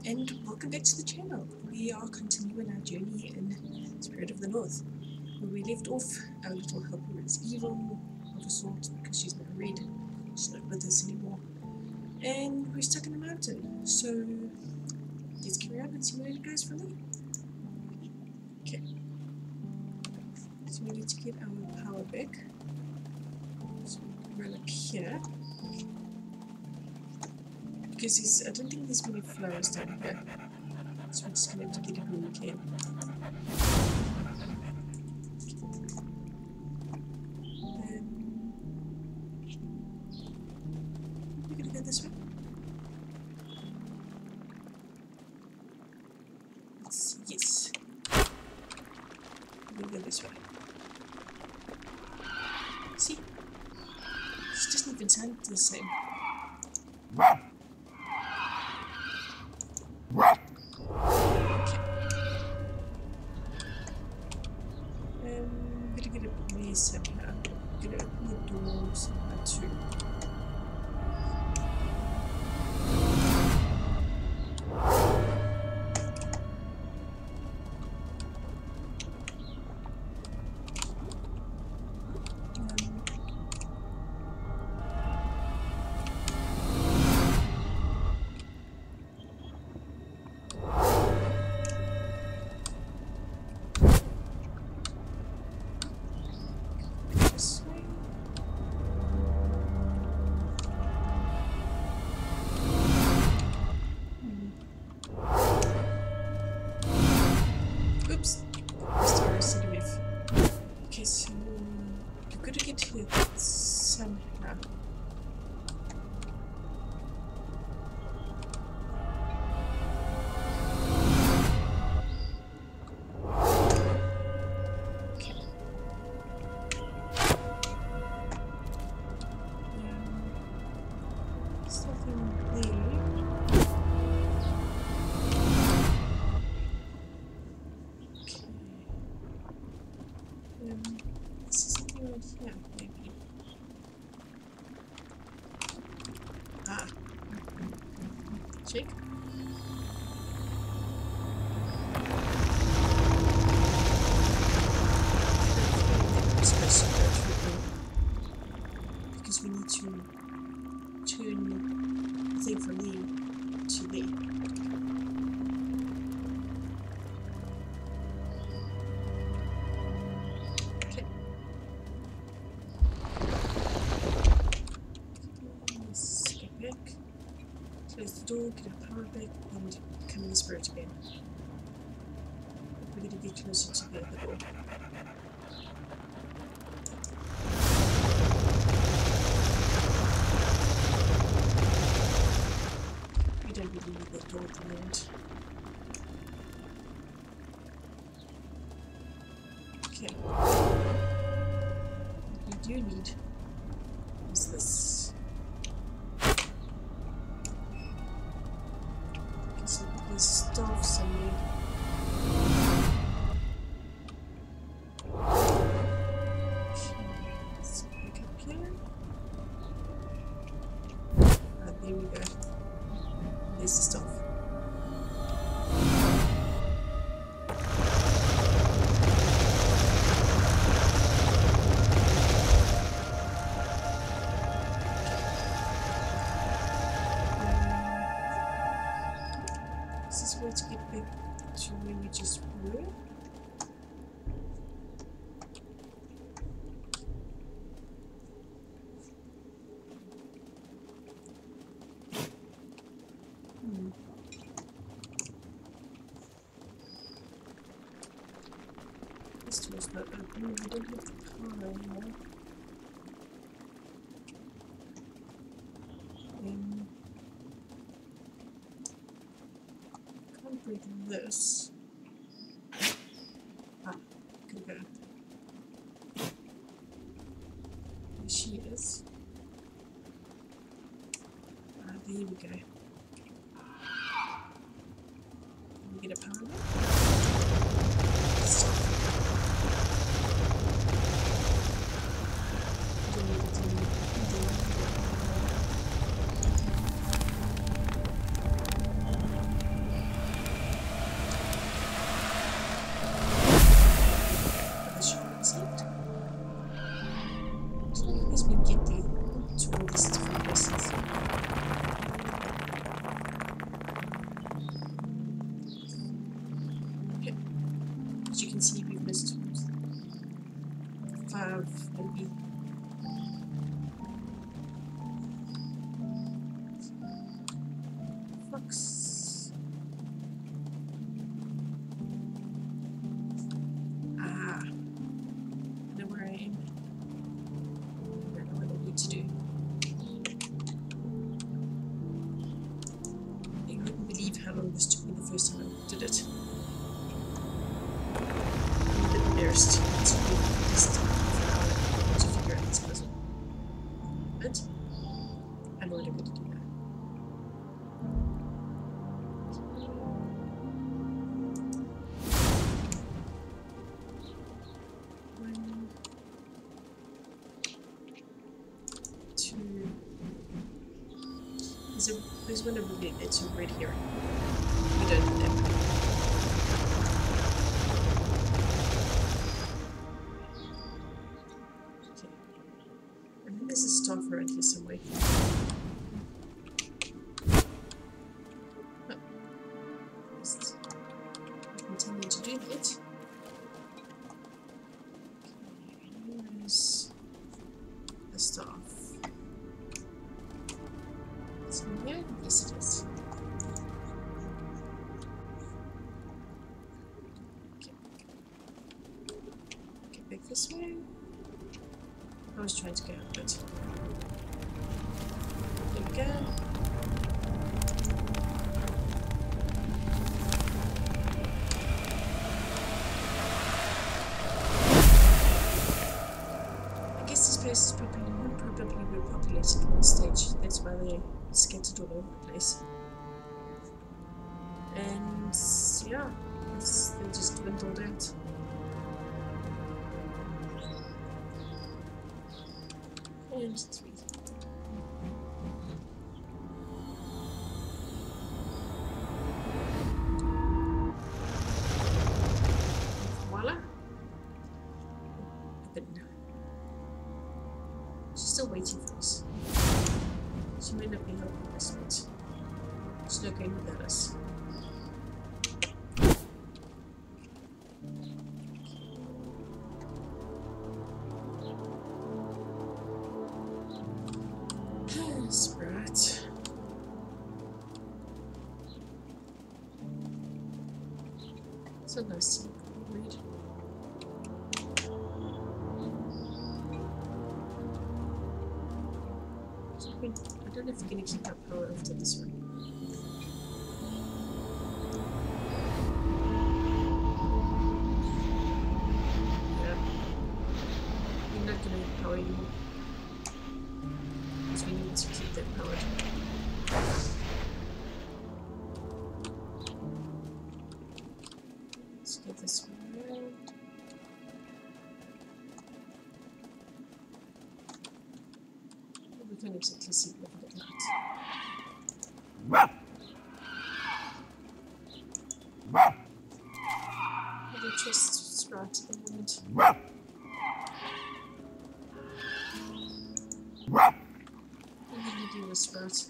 And welcome back to the channel. We are continuing our journey in Spirit of the North. Where we left off, our little helper is evil of a sort because she's now red. She's not with us anymore. And we're stuck in a mountain. So let's carry on and see where it goes from there. Okay. So we need to get our power back. So we run up here. Because I don't think there's many flowers down here. So we're just going to have to get it when we can. We're going to go this way. Yes. We're going to go this way. See? It doesn't even sound the same. I'm gonna get a way somehow. I'm gonna open the door somehow too. Oops. Okay, so you've got to get to it somehow. Okay. Something there. This is something right here, maybe. Ah. Check. We're supposed to go through because we need to turn the thing from there to there. Close the door, get our power back, and come in the spirit again. We're going to get closer to the other door. We don't really need that door at the moment. Okay. What we do need is this. There's stuff somewhere. Okay, let's back up here. There we go. There's the stuff. This is where to get back to where we just were. This door's not open. We don't have the power anymore. Can't break this. Ah, could go. There she is. Ah, there we go. Can we get a power back? Stop. Don't need it anymore. long this took me the first time I did it. I'm a bit embarrassed. It's really just for an hour to figure out this puzzle. But I know what I'm going to do now. One, two. There's one over there. It's a red herring. We don't do that. Okay. And then there's a staff around here somewhere. Oh. Just continue to do that. Okay, where's the staff? Is it in here? Yes, it is. Okay. Get back this way. I was trying to go, but there we go. I guess this place is probably well populated at this stage. That's why they're scattered all over the place. And yeah, they just dwindled out. And 3. Voila. But no. She's still waiting for us. She may not be helping us, but she's not going without us. Sprat. So nice to read. I don't know if we're going to keep that power after this one. Yeah. We're not going to have power anymore. Because we need to keep that powered. Let's get this one around. We can't exactly see what it looks like. I don't trust Sprat at the moment. What did you do with Sprat?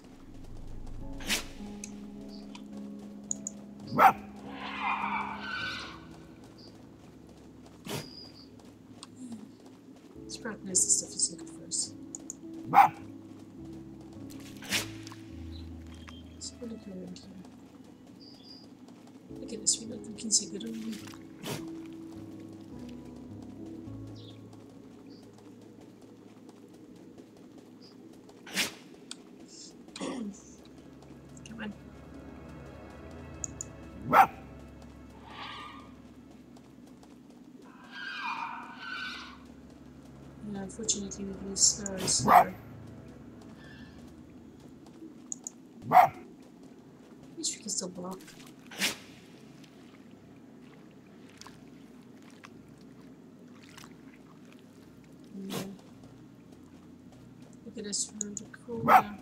Sprat knows the stuff isn't good for us. So we'll look around here. Look at this, we're not looking so good, are we? Come on. Yeah, unfortunately we're getting slower and slower. I wish we could still block. Yeah. Look at us around the corner.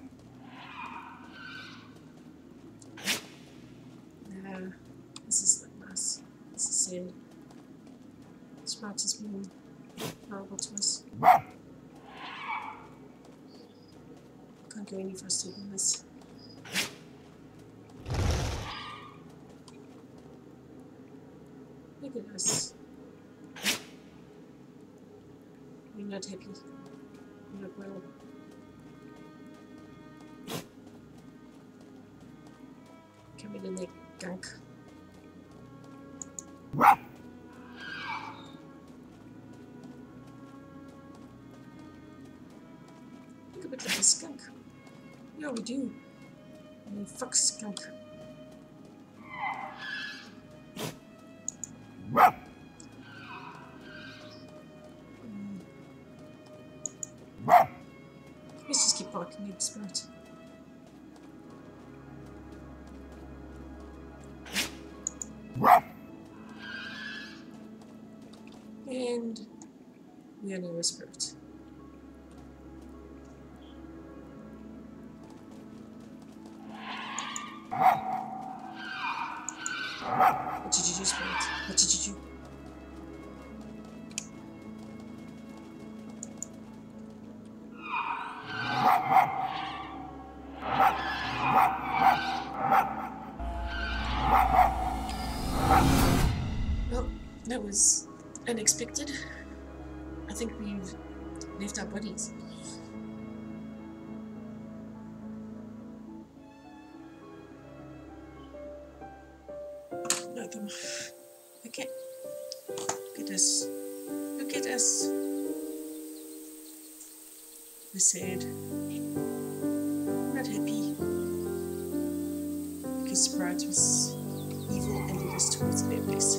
Nah, this is not nice. This is sad. Sprat has been horrible to us. Can't go any faster than this. Look at us. We're not happy. We're not well. Come in there, gunk. Look a bit like a skunk. Yeah, we do. I mean, fuck skunk. Spirit. And we are now a spirit. What did you do, spirit? What did you do? Well, that was unexpected. I think we've left our bodies. No, come on. Okay. Look at us. Look at us. We're sad. We're not happy. Because Sprite was evil and led us towards a bad place.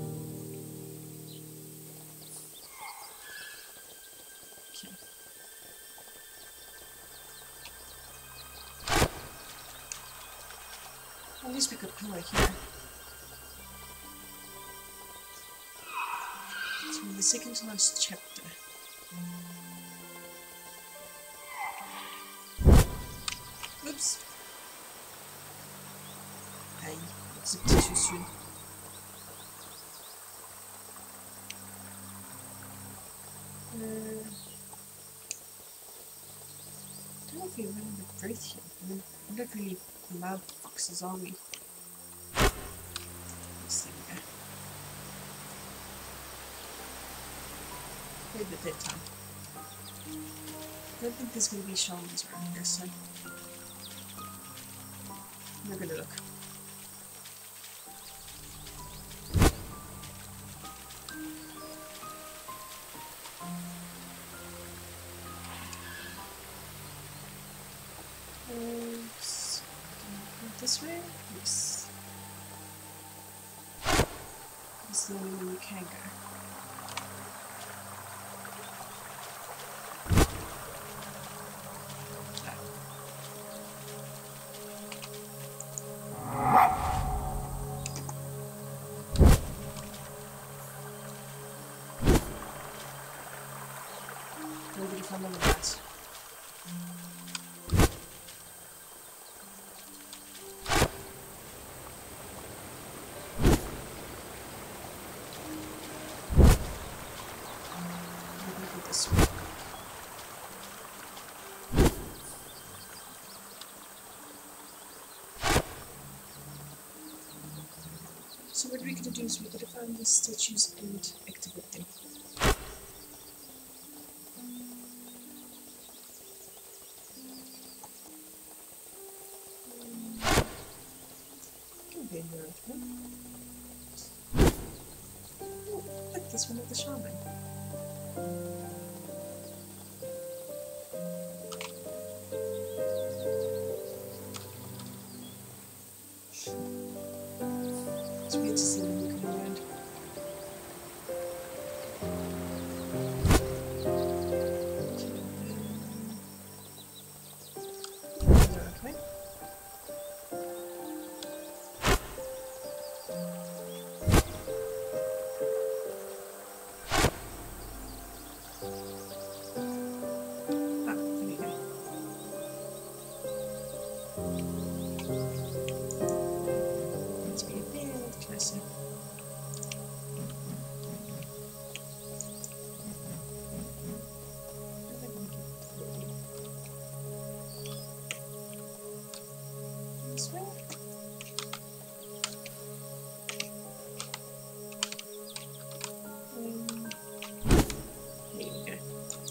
Okay. At least we got power here. So in the second to last chapter. Oops. Hey, it's a bit too soon. I don't know if we're running out of breath here. I mean, we're not really loud foxes, are we? Yes, there we go. Maybe at that time. I don't think there's going to be shamans around here, so I'm not going to look. Oops. This way? Yes. This is the only way you can go. Nobody found the rats. This way. So what we're going to do is we're going to find these statues and activate them. Can be in the right one. Oh, look, there's one of the shaman. It's weird to see them looking around. Okay. Ah, there we go. Let's be a bit closer. This way. There we go.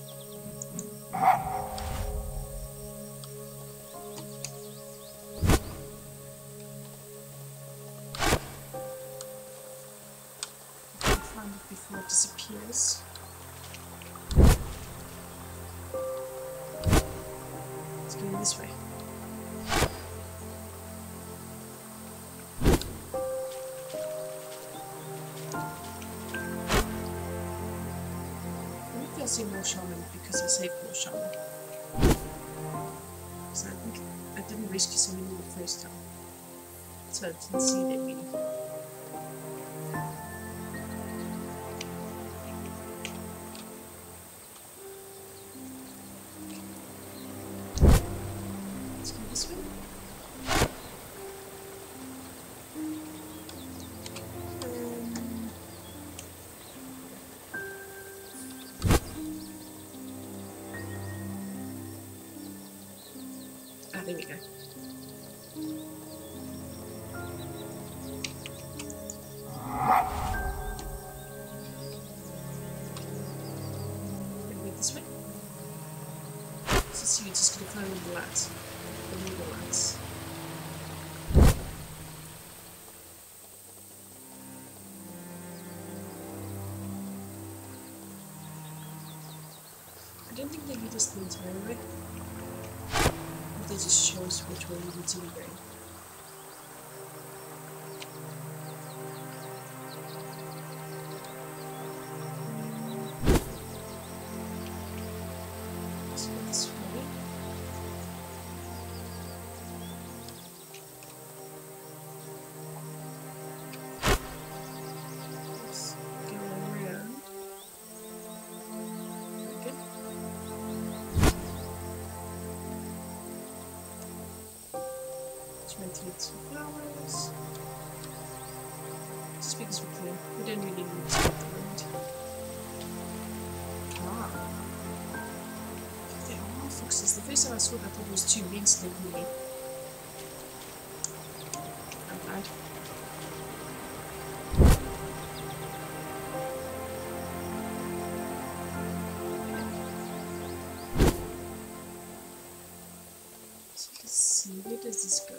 Find it before it disappears. Let's go this way. I think I'll see more shaman because I saved more shaman. rescue so many the first time. So I didn't see that many. Let's go this way. There we go. This way. So you're just going to follow the lights. The middle lights. I don't think they lead us the entire way. They just show us which way we need to be going. Let's go this way. Let's go around. Okay. Rotate some flowers. Just because we can. We don't really need to get the wind. Ah. There are foxes. The first time I saw that, I thought it was two men sneaking me. I'm glad. So let's see, where does this go?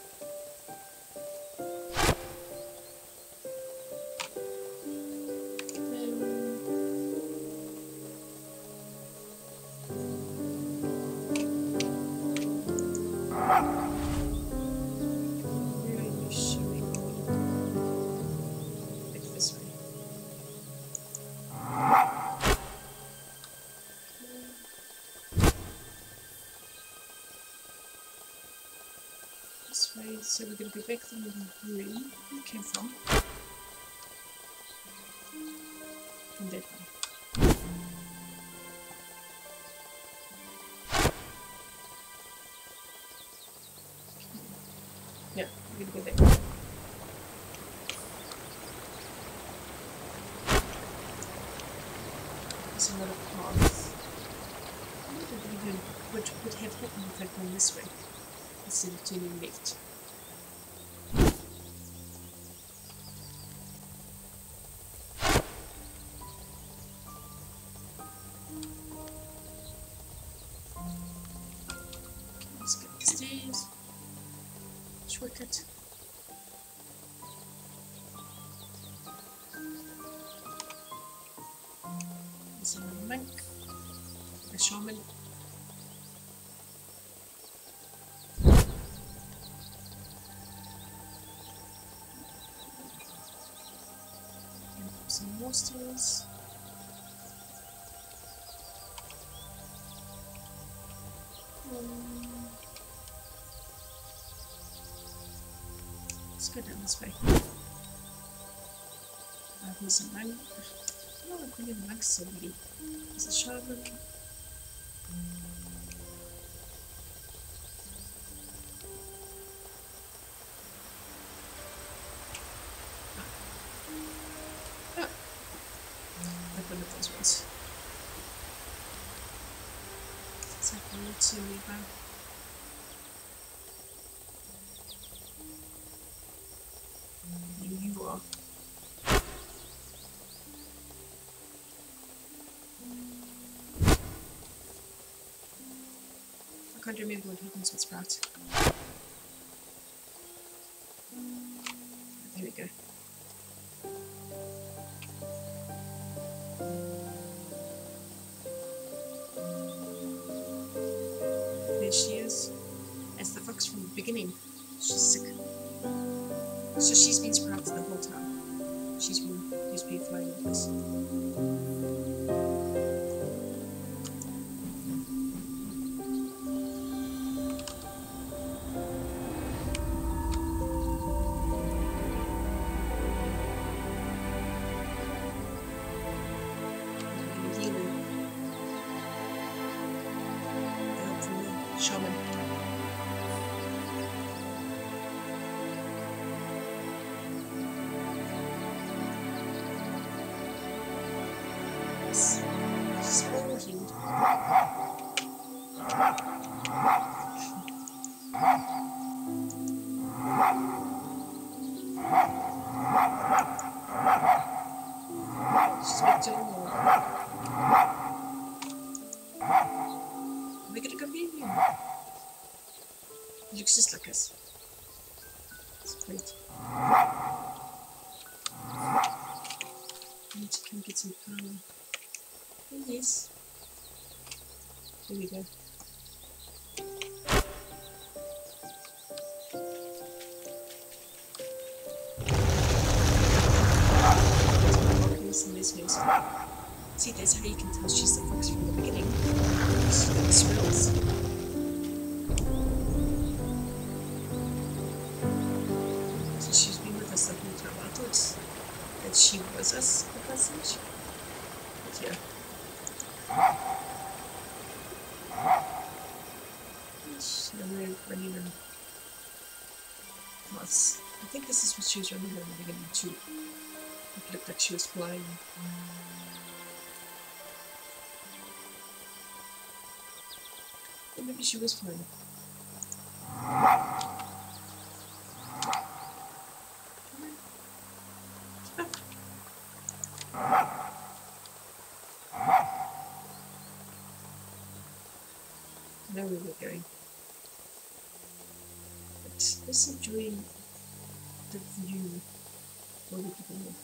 So we're going to go back to the room we came from. From that way. Yeah, we're going to go that way. There's another path. I don't even what would have happened if I'd gone this way instead of turning left. Let's get the stairs. Shortcut. There's a monk, a shaman. And some more stairs. Let's go down this way. There's a monk. I don't know what the monk's somebody. There's a shaman. Oh. Like one of those ones. It's like a little too nearby. You are. I can't remember what happens with Sprout. There we go. There she is. It's the fox from the beginning. She's sick. So she's been Sprouted the whole time. She's been flying with us. Great. I need to come get some power. Oh, yes. There we go. See, that's how you can tell she's the fox from the beginning. She's got the swirls. So she's been with us the whole time. I thought that she was us at that stage. But yeah. Now we're running on Mars. I think this is what she was running on in the beginning too. It looked like she was flying. Or maybe she was flying. I know where we're going. But let's enjoy the view while we keep on.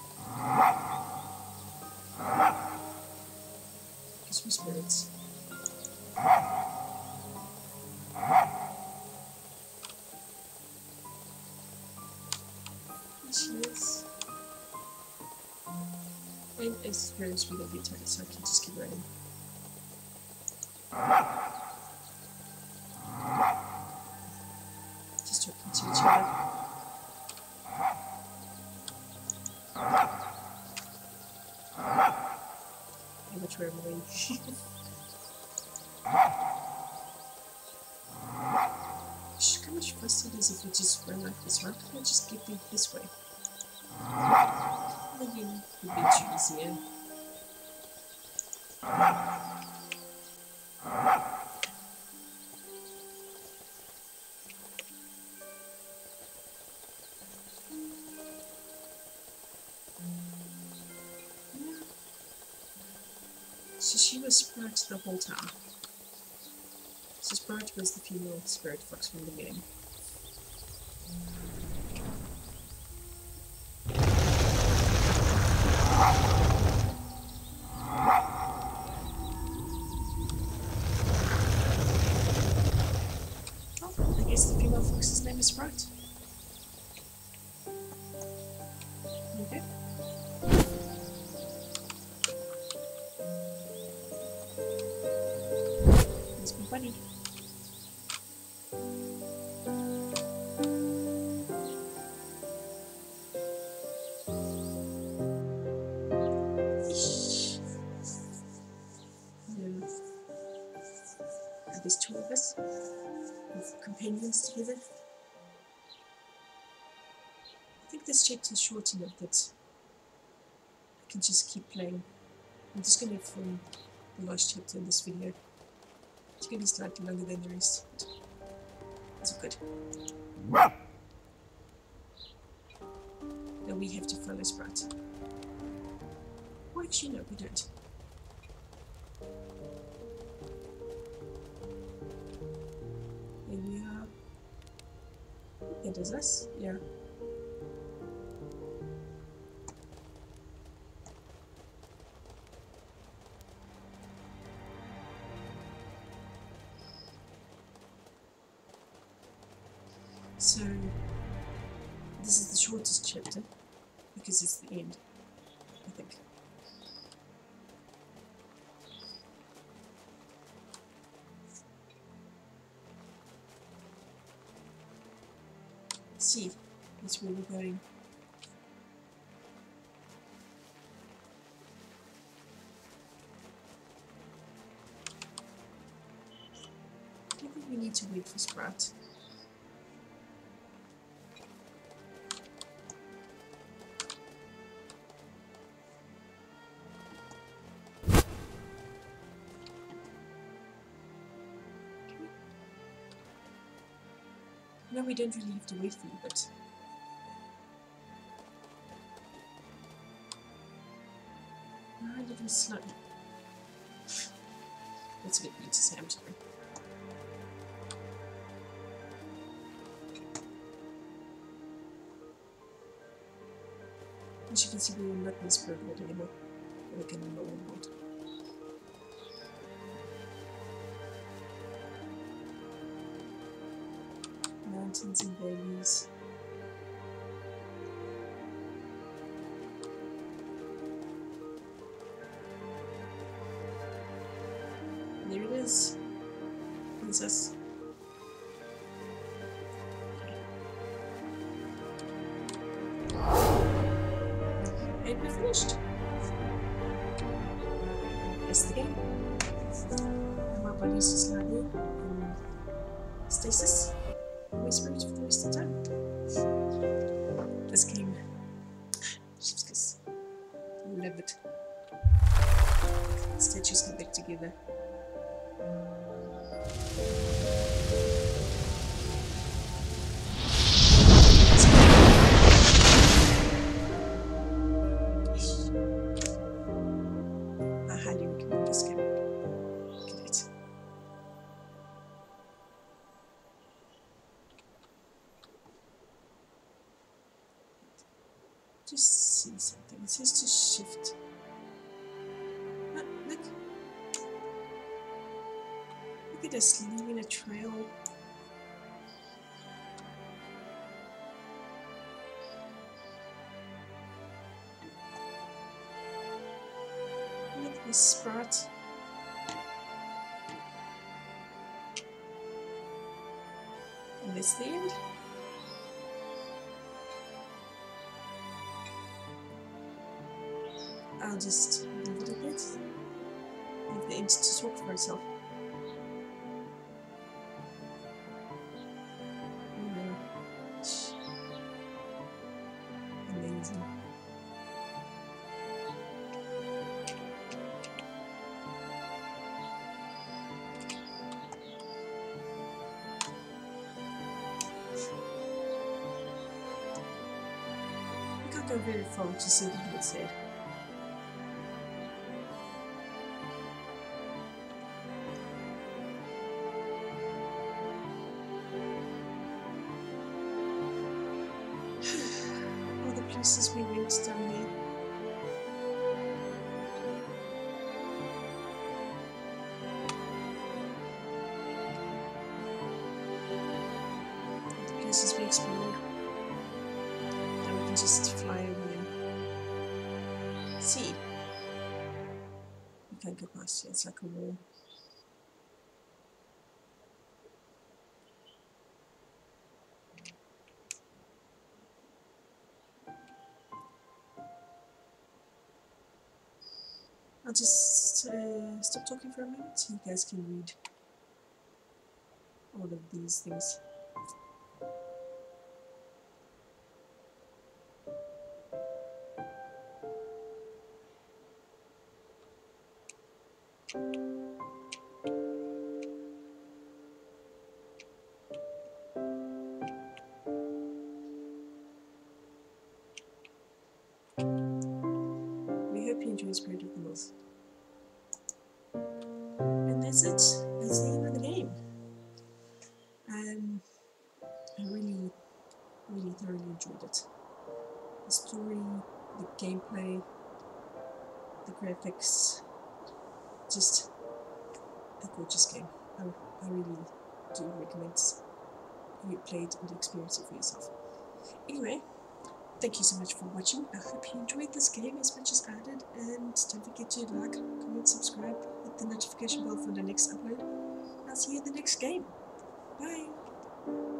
Christmas spirits. Cheers. And it's very sweet of you, Tony, so I can just keep running. Just talking to each other. How much we're moving. How much faster it is if we just run like this, right? We'll just get there this way. Maybe it would be too easier. So she was Sprite the whole time. So Sprite was the female spirit fox from the beginning. Oh, I guess the female fox's name is Sprite. Okay. That's my bunny. There's two of us, with companions together. I think this chapter is short enough that I can just keep playing. I'm just going to film the last chapter in this video. It's going to be slightly longer than the rest, but it's good. Now we have to follow Sprite. Oh, actually no, we don't. Here we are. It is us, yeah. So, this is the shortest chapter, because it's the end, I think. Let's see, that's where we're going. I think we need to wait for Sprite. No, we don't really have to wait for you, but... a little slow. That's a bit weird to say, I'm sorry. As you can see, we are not in the spirit world anymore. We're again in the old world. Mountains and valleys. There it is. Princess. And we're finished. That's the game. And my body's just lying in stasis. My spirit for the rest of the time. This game. Just because I love it. Statues come back together. I highly recommend this game. Look at it. Just see something. It says to shift. Ah, look. Look at us leaving a trail. Look at this sprout. And that's the end. I'll just leave it a bit. Leave the end to talk for itself. Amazing. We can't go very far to see what it said. All the places we went down there. All the places we explored. Now we can just fly over them. See? We can't go past it, it's like a wall. I'll just stop talking for a moment so you guys can read all of these things. We hope you enjoy Spirit of the North. And that's it. That's the end of the game. I really thoroughly enjoyed it. The story, the gameplay, the graphics, just a gorgeous game. I really do recommend you play it and experience it for yourself. Anyway, thank you so much for watching. I hope you enjoyed this game as much as I did, and don't forget to like, comment, subscribe, hit the notification bell for the next upload. I'll see you in the next game. Bye!